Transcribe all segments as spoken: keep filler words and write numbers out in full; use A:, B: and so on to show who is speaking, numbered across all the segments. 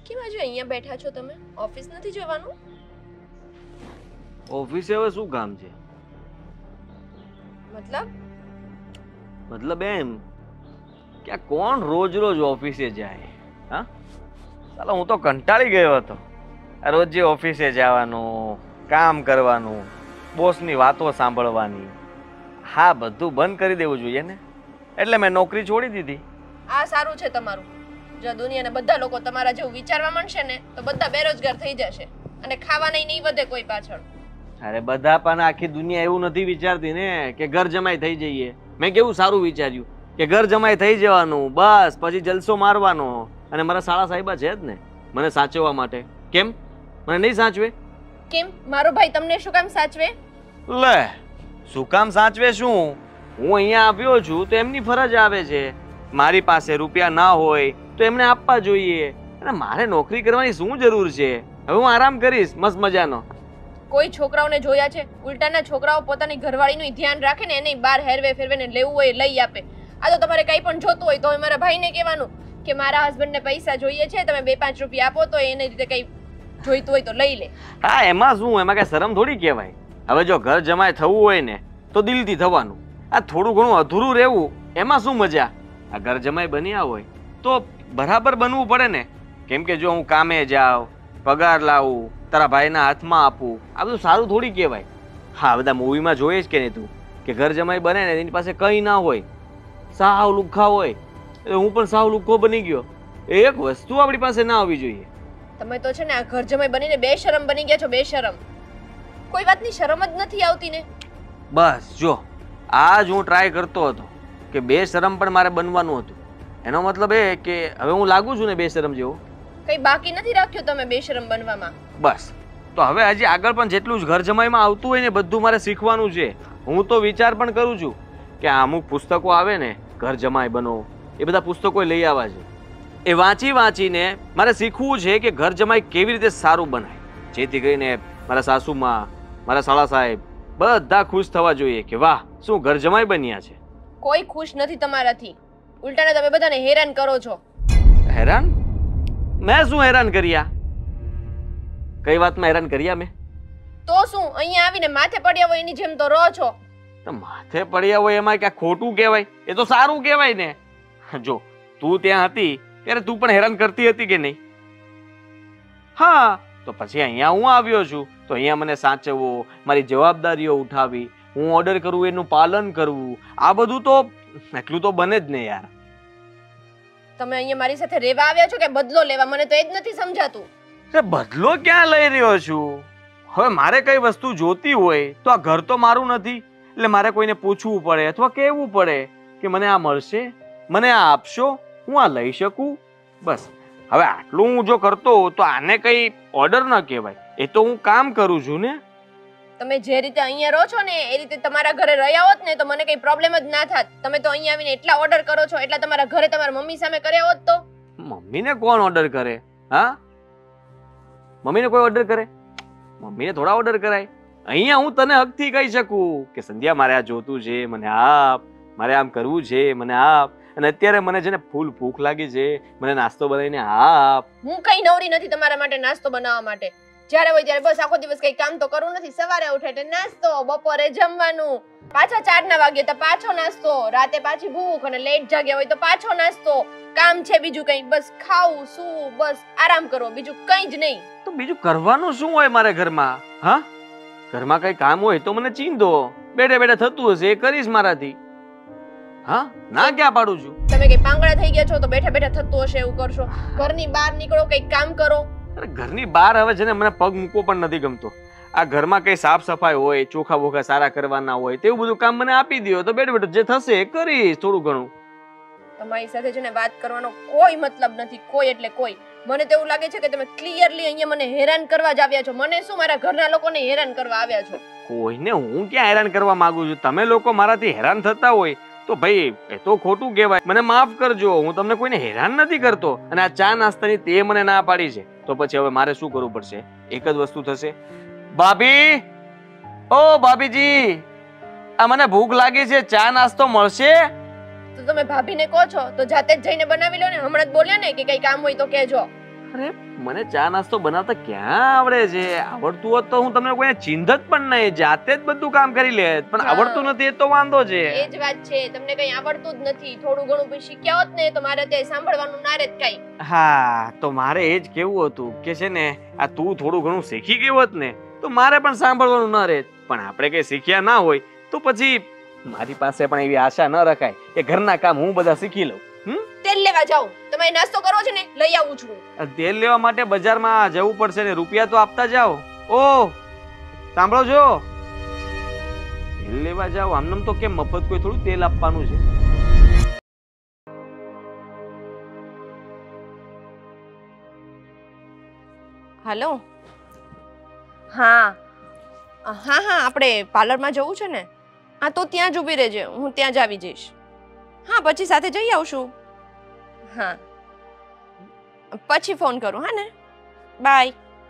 A: કેમ આજે અહીંયા બેઠા છો તમે? ઓફિસ નથી જવાનું?
B: ઓફિસે હવે શું કામ છે?
A: મતલબ
B: મતલબ એમ કે આ કોણ રોજ રોજ ઓફિસે જાય? હા, ચાલો હું તો કંટાળી ગયો હતો. આ રોજ જે ઓફિસે જવાનું, કામ કરવાનું, બોસની વાતો સાંભળવાની, હા બધું બંધ કરી દેવું જોઈએ ને. એટલે મેં નોકરી છોડી દીધી.
A: આ સારું છે તમારું. જો દુનિયાના બધા લોકો તમારા જેવું વિચારવા માંડશે ને તો બધા બેરોજગાર થઈ જશે અને ખાવાનાય નહીં વધે કોઈ પાછળ.
B: અરે બધા પણ આખી દુનિયા એવું નથી વિચારતી ને કે ઘર જમાઈ થઈ જઈએ. મેં કેવું સારું વિચાર્યું કે ઘર જમાઈ થઈ જવાનું, બસ પછી જલસો મારવાનો. અને મારા સાળા સાહેબા છે જ ને મને સાચવવા માટે. કેમ મને નહીં સાચવે?
A: કેમ મારો ભાઈ તમને શું કામ સાચવે?
B: લે શું કામ સાચવે શું? હું અહીંયા આવ્યો છું તો એમની ફરજ આવે છે. મારી પાસે રૂપિયા ના હોય તો એમને આપવા જોઈએ. અને મારે નોકરી કરવાની શું જરૂર છે? હવે હું આરામ કરીશ મસ્ત મજાનો.
A: કોઈ છોકરાઓને જોયા છે ઉલટાના છોકરાઓ પોતાની ઘરવાળીનું ધ્યાન રાખે ને એને બહાર હેરવે ફેરવે ને લેવું હોય લઈ આપે. આ તો તમારે કંઈ પણ જોતું હોય તો મારા ભાઈને કહેવાનું કે મારા હસબન્ડને પૈસા જોઈએ છે, તમે બે પાંચ રૂપિયા આપો તો એને રીતે કંઈ જોઈતું હોય તો લઈ લે. હા
B: એમાં શું? એમાં કઈ શરમ થોડી કહેવાય. હવે જો ઘર જમાય થવું હોય ને તો દિલથી થવાનું. આ થોડું ઘણું અધૂરું રહેવું એમાં શું મજા? આ ઘર જમાય બન્યા હોય તો બરાબર બનવું પડે ને. કેમ કે જો હું કામે જાઉં, પગાર લાવું, તારા ભાઈના હાથમાં આપું, આ બધું સારું થોડી કહેવાય. હા બધા મૂવીમાં જોઈએ જ કે નહીં તું કે ઘર જમાઈ બને ને એની પાસે કંઈ ના હોય, સાવ લુખ્ખા હોય. એટલે હું પણ સાવ લુખ્ખો બની ગયો. એક વસ્તુ આપણી પાસે ના આવવી જોઈએ.
A: તમે તો છે ને આ ઘર જમાઈ બનીને બેશરમ બની ગયા છો. બેશરમ કોઈ વાતની શરમ જ નથી આવતી ને.
B: બસ જો આજ હું ટ્રાય કરતો હતો કે બે શરમ પણ મારે બનવાનું હતું. એનો મતલબ એ કે હવે હું લાગુ છું ને બે શરમ જેવો.
A: કઈ બાકી નથી રાખ્યું તમે બેશરમ બનવામાં.
B: બસ તો હવે હજી આગળ પણ જેટલું જ ઘર જમાઈમાં આવતું હોય ને બધું મારે શીખવાનું છે. હું તો વિચાર પણ કરું છું કે આ અમુક પુસ્તકો આવે ને ઘર જમાઈ બનો, એ બધા પુસ્તકો લઈ આવવા છે. એ વાંચી વાંચીને મારે શીખવું છે કે ઘર જમાઈ કેવી રીતે સારું બનાય, જેથી કરીને મારા સાસુમાં, મારા સાળા સાહેબ બધા ખુશ થવા જોઈએ કે વાહ શું ઘર જમાઈ બન્યા છે.
A: કોઈ ખુશ નથી તમારાથી. ઉલટાને તમે બધાને હેરાન કરો છો.
B: હેરાન? મેં શું હેરાન કર્યા? કઈ વાતમાં હેરાન કર્યા મેં?
A: તો શું અહીંયા આવીને માથે પડ્યા હોય એની જેમ તો રહો છો.
B: તો માથે પડ્યા હોય એમાં ક્યાં ખોટું કહેવાય? એ તો સારું કહેવાય ને. જો તું ત્યાં હતી ત્યારે તું પણ હેરાન કરતી હતી કે નહીં? હા તો પછી અહીંયા હું આવ્યો છું તો અહીંયા મને સાચવવો, મારી જવાબદારીઓ ઉઠાવી, હું ઓર્ડર કરું એનું પાલન કરવું, આ બધું તો એટલું તો બને જ ને યાર.
A: તમે અહીંયા મારી સાથે રહેવા આવ્યા છો કે બદલો લેવા? મને તો એ જ નથી સમજાતું.
B: બદલો ક્યાં લઈ રહ્યો છું? હવે મારે કઈ વસ્તુ જોતી હોય તો આ ઘર તો મારું નથી, એટલે મારે કોઈને પૂછવું પડે અથવા કહેવું પડે કે મને આ મળશે, મને આ આપશો, હું આ લઈ શકું. બસ હવે આટલું હું જો કરતો તો આને કઈ ઓર્ડર ન કહેવાય. એ તો હું કામ કરું છું ને.
A: તમે જે રીતે અહીંયા રહો છો ને એ રીતે તમારા ઘરે રહ્યા હોત ને તો મને કઈ પ્રોબ્લેમ જ ના થાત. તમે તો અહીંયા આવીને એટલા ઓર્ડર કરો છો, એટલા તમારા ઘરે તમારા મમ્મી સામે કર્યા હોત તો.
B: મમ્મીને કોણ ઓર્ડર કરે? હા મમ્મીને કોઈ ઓર્ડર કરે? મમ્મીને થોડા ઓર્ડર કરાય. અહીંયા હું તને હકથી કહી શકું કે સંધ્યા મારે આ જોતું છે, મને આપ, મારે આમ કરવું છે, મને આપ. અને અત્યારે મને છે ને ફૂલ ભૂખ લાગી છે, મને નાસ્તો બનાવીને આપ.
A: હું કઈ નવરી નથી તમારા માટે નાસ્તો બનાવવા માટે. જ્યારે હોય ત્યારે બસ આખો દિવસ કઈ કામ તો કરવું નથી. સવારે ઉઠે એટલે નાસ્તો, બપોરે જમવાનું, પાછા ચાર ના વાગે તો પાછો નાસ્તો, રાતે પાછી ભૂખ, અને લેટ જાગ્યા હોય તો પાછો નાસ્તો. કામ છે બીજું કઈ? બસ ખાવું, સૂવું, બસ આરામ કરવો, બીજું કઈ જ નહીં.
B: તો બીજું કરવાનું શું હોય મારે ઘરમાં? હા ઘરમાં કઈ કામ હોય તો મને ચીંધો. બેઠે બેઠે થતું હશે એ કરીશ મારાથી. હા ના ક્યાં પાડું છું?
A: તમે કઈ પાંગડા થઈ ગયા છો તો બેઠા બેઠા થતું હશે એવું કરશો. ઘરની બહાર નીકળો, કઈ કામ કરો.
B: અરે ઘરની બહાર હવે છે ને મને પગ મૂકવો પણ નથી ગમતો. આ ઘરમાં કઈ સાફ સફાઈ હોય, ચોખા બોખા સારા કરવાના હોય તેવું બધું કામ મને આપી દો તો બેઠ બેઠું જે થશે એ કરીશ થોડું ઘણું.
A: તમારી સાથે છે ને વાત કરવાનો કોઈ મતલબ નથી, કોઈ એટલે કોઈ. મને તો એવું લાગે છે કે તમે ક્લિયરલી અહીંયા મને હેરાન કરવા જ આવ્યા છો. મને શું મારા ઘરના લોકોને હેરાન કરવા આવ્યા છો?
B: કોઈને હું ક્યાં હેરાન કરવા માંગુ છું? તમે લોકો મારાથી હેરાન થતા હોય તો ભાઈ એ તો ખોટું કહેવાય. મને માફ કરજો, હું તમને કોઈને હેરાન નથી કરતો. અને આ ચા નાસ્તાની તે મને ના પાડી છે તો પછી હવે મારે શું કરવું પડશે? એક જ વસ્તુ થશે. ભાભી, ઓ ભાભીજી, આ મને ભૂખ લાગી છે, ચા નાસ્તો મળશે?
A: તો તમે ભાભીને કહો છો તો જાતે જ જઈને બનાવી લો ને. હમણાં જ બોલ્યા ને કે કઈ કામ હોય તો કહેજો.
B: અરે મને ચા નાસ્તો બનાવતા ક્યાં આવડે છે? આવડતું હોત તો હું તમને કોઈને ચિંધ જ પણ નહીં, જાતે જ બધું કામ કરી લે, પણ આવડતું નથી એ તો વાંધો છે.
A: એ જ વાત છે, તમને કઈ આવડતું જ નથી. થોડું ઘણું બી શીખ્યા હોત ને તો મારે અત્યારે સાંભળવાનું ના રહેત કઈ.
B: હા, તો મારે એ જ કેવું હતું કે છે ને આ તું થોડું ઘણું શીખી ગયું હોત ને તો મારે પણ સાંભળવાનું ન રહેત. પણ આપણે કઈ શીખ્યા ના હોય તો પછી મારી પાસે પણ એવી આશા ન રખાય કે ઘરના કામ હું બધા શીખી લઉં. હમ
A: તેલ લેવા જાઉં, તમે નાસ્તો કરો છો ને લઈ આવું છું.
B: તેલ લેવા માટે બજારમાં જવું પડશે ને રૂપિયા તો આપતા જાઓ. ઓ સાંભળો છો, તેલ લેવા જાઓ આમનામ તો કેમ મફત કોઈ થોડું તેલ આપવાનું છે?
A: હાલો, હા હા હા આપણે પાર્લરમાં જવું છે ને. હા તો ત્યાં જ ઊભી રહેજે, હું ત્યાં જ આવી જઈશ. હા પછી સાથે જઈ આવશું. હા પછી ફોન કરું. હા ને, બાય.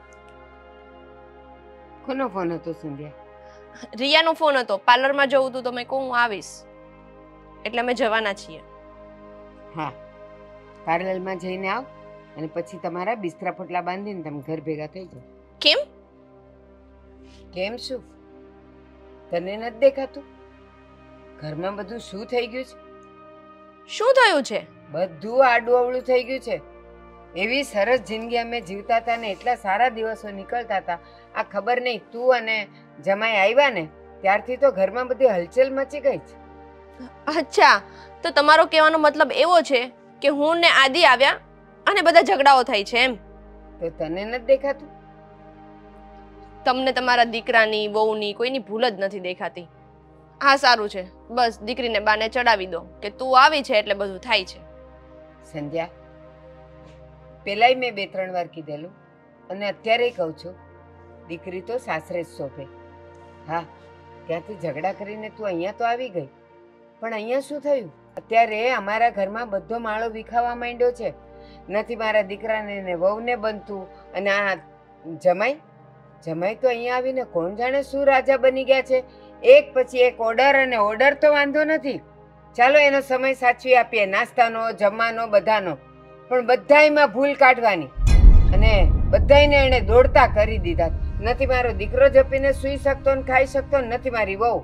C: કોનો ફોન હતો સંધ્યા?
A: રિયાનો ફોન હતો. પાર્લરમાં જવું હતું તો મેં કહું હું આવીશ એટલે અમે જવાના છીએ.
C: હા, પાર્લરમાં જઈને આવ અને પછી તમારા બિસ્તરા પોટલા બાંધીને તમે ઘર ભેગા થઈ જાઓ.
A: કેમ?
C: કેમ શું? તને નથી દેખાતું ઘરમાં બધું શું થઈ ગયું છે?
A: શું થયું છે? બધું
C: આડું અવળું થઈ ગયું છે. એવી સરસ જિંદગી અમે જીવતા હતા ને એટલા સારા દિવસો નીકળતા હતા. આ ખબર નહીં તું અને જમાઈ આવ્યા ને ત્યારથી તો ઘરમાં બધી હલચલ મચી ગઈ છે.
A: અચ્છા, તો તમારો કહેવાનો મતલબ એવો છે કે હું ને આદિ આવ્યા અને બધા ઝઘડાઓ થાય છે એમ?
C: તો તને નથી દેખાતું?
A: તમને તમારા દીકરાની વહુની કોઈની ભૂલ જ નથી દેખાતી. હા સારું છે, બસ દીકરીને બાને ચડાવી દો કે તું આવી છે એટલે બધું થાય છે.
C: સંધ્યા, પેલાય મેં બે ત્રણ વાર કીધેલું અને અત્યારે કહું છું, દીકરી તો સાસરે જ શોભે. હા, ત્યાંથી ઝઘડા કરીને તું અહીંયા તો આવી ગઈ, પણ અહીંયા શું થયું? અત્યારે અમારા ઘરમાં બધો માળો વિખાવા માંડ્યો છે. નથી મારા દીકરાને ને વહુને બનતું, અને આ જમાઈ જમાઈ તો અહીંયા આવીને કોણ જાણે શું રાજા બની ગયા છે. એક પછી એક ઓર્ડર અને ઓર્ડર તો વાંધો નથી, ચાલો એનો સમય સાચવી આપીએ, નાસ્તાનો જમવાનો બધાનો, પણ બધાયમાં ભૂલ કાઢવાની અને બધાયને એને દોડતા કરી દીધા. નથી મારો દીકરો જપીને સૂઈ શકતો ને ખાઈ શકતો, નથી મારી વહુ.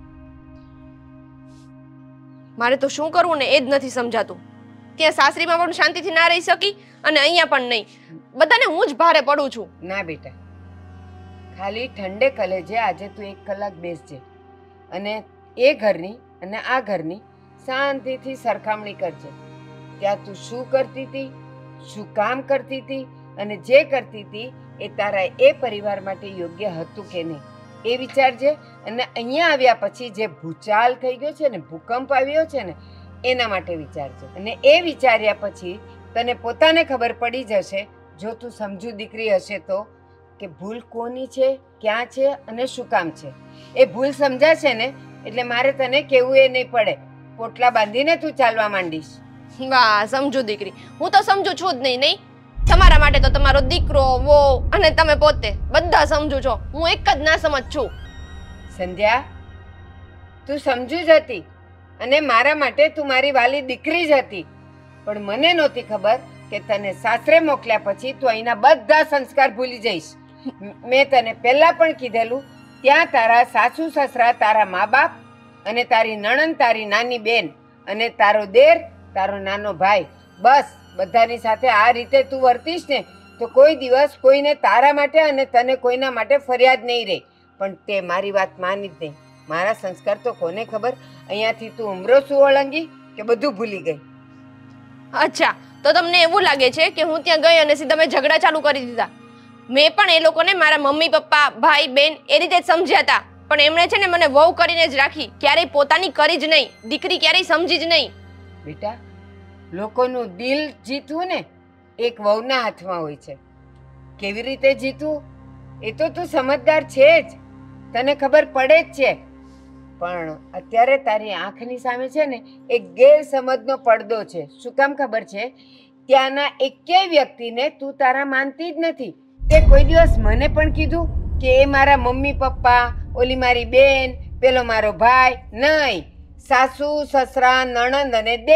A: મારે તો શું કરવું ને એ જ નથી સમજાતું. ત્યાં સાસરીમાં પણ શાંતિથી ના રહી શકી અને અહીંયા પણ નહીં. બધાને હું જ ભારે પડું છું.
C: ના બેટા, ખાલી ઠંડે કલેજે આજે તું એક કલાક બેસજે અને એ ઘરની અને આ ઘરની શાંતિથી સરખામણી કરજે. ત્યાં તું શું કરતી હતી, શું કામ કરતી હતી અને જે કરતી હતી એ તારા એ પરિવાર માટે યોગ્ય હતું કે નહીં એ વિચારજે. અને અહીંયા આવ્યા પછી જે ભૂચાલ થઈ ગયો છે ને, ભૂકંપ આવ્યો છે ને, એના માટે વિચારજે. અને એ વિચાર્યા પછી તને પોતાને ખબર પડી જશે, જો તું સમજુ દીકરી હશે તો, કે ભૂલ કોની છે, ક્યાં છે અને શું કામ છે. એ ભૂલ સમજાશે ને એટલે મારે તને કેવું એ નહીં પડે. પોટલા બાંધીને તું ચાલવા માંડીશ.
A: વાહ, સમજુ દીકરી. હું તો સમજુ છું જ નહીં. નહીં, તમારા માટે તો તમારો દીકરો, વહુ અને તમે પોતે બધા સમજુ છો. હું એક જ ના સમજ છું.
C: સંધ્યા, તું સમજુ જ હતી અને મારા માટે તું મારી વાલી દીકરી જ હતી, પણ મને નહોતી ખબર કે તને સાસરે મોકલ્યા પછી તું અહીંના બધા સંસ્કાર ભૂલી જઈશ. મેં તને પહેલા પણ કીધેલું, ત્યાં તારા સાસુ સસરા, તારા મા બાપ અને તારી નણંદ, તારી નાની બેન અને તારો દેર, તારો નાનો ભાઈ, બસ બધાની સાથે આ રીતે તું વર્તીશ ને તો કોઈ દિવસ કોઈને તારા માટે અને તને કોઈના માટે ફરિયાદ નહીં રહે. પણ તે મારી વાત માની જ નહીં. મારા સંસ્કાર તો કોને ખબર. અહીંયાથી તું ઉમરો શું ઓળંગી કે બધું ભૂલી ગઈ?
A: અચ્છા, તો તમને એવું લાગે છે કે હું ત્યાં ગઈ અને સીધા મેં ઝઘડા ચાલુ કરી દીધા? મેં પણ એ લોકોને મારા મમ્મી પપ્પા, ભાઈ બહેન એ રીતે જ સમજ્યા હતા, પણ એમણે છે ને મને વહુ કરીને જ રાખી. ક્યારેય પોતાની કરી જ નહીં, દીકરી ક્યારેય સમજી જ નહીં.
C: બેટા, લોકોનું દિલ જીતવું ને એક વહુના હાથમાં હોય છે. કેવી રીતે જીતવું એ તો તું સમજદાર છે જ, તને ખબર પડે જ છે. પણ અત્યારે તારી આંખની સામે છે ને એક ગેરસમજનો પડદો છે. શું કામ ખબર છે? ત્યાંના એકેય વ્યક્તિને તું તારા માનતી જ નથી. તે કોઈ દિવસ મને પણ કીધું કે એ મારા મમ્મી પપ્પા, ઓલી મારી બેન, પેલો મારો ભાઈ? નહીં, સાસુ સસરા, નણંદ અને દેર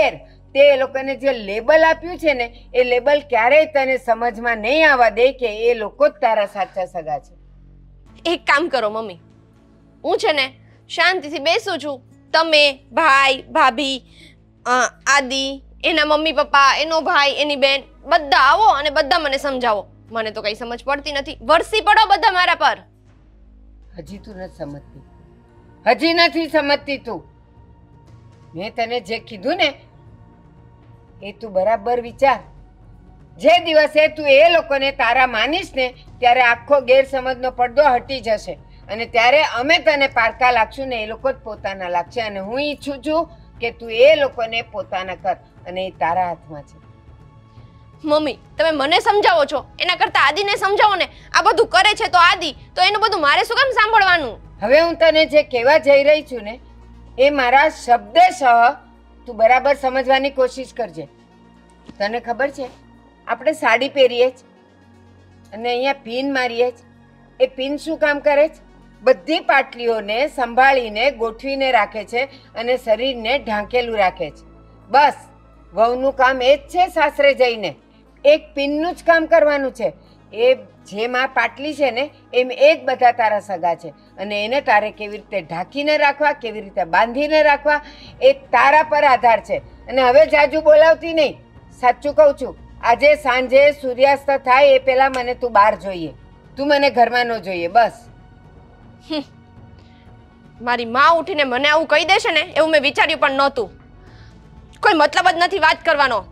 C: તે એ લોકોને જે લેબલ આપ્યું છે ને એ લેબલ ક્યારેય તને સમજમાં નહીં આવવા દે કે એ લોકો જ તારા સાચા સગા છે.
A: એક કામ કરો મમ્મી, હું છે ને શાંતિથી બેસું છું. તમે, ભાઈ, ભાભી, અ, આદિ, એના મમ્મી પપ્પા, એનો ભાઈ, એની બેન, બધા આવો અને બધા મને સમજાવો. મને તો કઈ સમજ પડતી નથી. વરસી પડો બધા મારા પર.
C: હજી તું નથી સમજતી, હજી નથી સમજતી તું. મેં તને જે કીધું ને એ તું બરાબર વિચાર. જે દિવસે તું એ લોકોને તારા માનીશ ને ત્યારે આખો ગેરસમજનો પડદો હટી જશે અને ત્યારે અમે તને પારકા લાગશું ને એ લોકો જ પોતાના લાગશે. અને હું ઈચ્છું છું કે તું એ લોકોને પોતાના કર અને એ તારા હાથમાં છે.
A: મમ્મી, તમે મને સમજાવો છો એના કરતા આદિને સમજાવો ને. આ બધું કરે છે તો આદિ, તો એનું બધું મારે શું કામ સાંભળવાનું?
C: હવે હું તને જે કહેવા જઈ રહી છું ને એ મારા શબ્દશઃ તું બરાબર સમજવાની કોશિશ કરજે. તને ખબર છે આપણે સાડી પહેરીએ જ અને અહીંયા પિન મારીએ જ. એ પિન શું કામ કરે છે? બધી પાટલીઓને સંભાળીને ગોઠવીને રાખે છે અને શરીરને ઢાંકેલું રાખે છે. બસ વહુનું કામ એ જ છે. સાસરે જઈને એક પિનનું જ કામ કરવાનું છે. એ જેમ આ પાટલી છે ને એમ એ જ બધા તારા સગા છે અને એને તારે કેવી રીતે ઢાંકીને રાખવા, કેવી રીતે બાંધીને રાખવા એ તારા પર આધાર છે. અને હવે જાજુ બોલાવતી નહીં. સાચું કહું છું, આજે સાંજે સૂર્યાસ્ત થાય એ પહેલા મને તું બહાર જોઈએ. તું મને ઘરમાં ન જોઈએ. બસ.
A: મારી માં ઉઠીને મને આવું કહી દેશે ને એવું મેં વિચાર્યું પણ નહોતું. કોઈ મતલબ જ નથી વાત કરવાનો.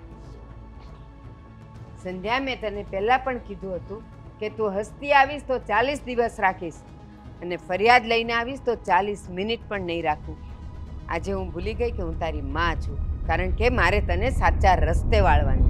C: સંધ્યા, મેં તને પહેલા પણ કીધું હતું કે તું હસતી આવીશ તો ચાલીસ દિવસ રાખીશ અને ફરિયાદ લઈને આવીશ તો ચાલીસ મિનિટ પણ નહીં રાખું. આજે હું ભૂલી ગઈ કે હું તારી માં છું, કારણ કે મારે તને સાચા રસ્તે વાળવાની.